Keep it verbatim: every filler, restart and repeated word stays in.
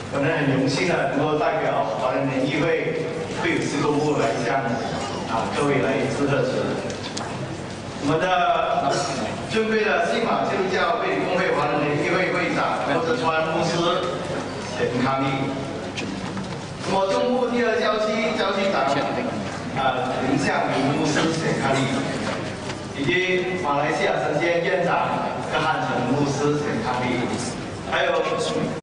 我们很荣幸的能够代表华人联谊会会友施工部来向啊各位来致贺词。我们的尊贵的新马基督教卫理公会华人联谊会会长郭德川牧师前康义。那么中部第二郊区郊区长啊林向明牧师前康义，以及马来西亚神仙院长柯汉成牧师前康义，还有。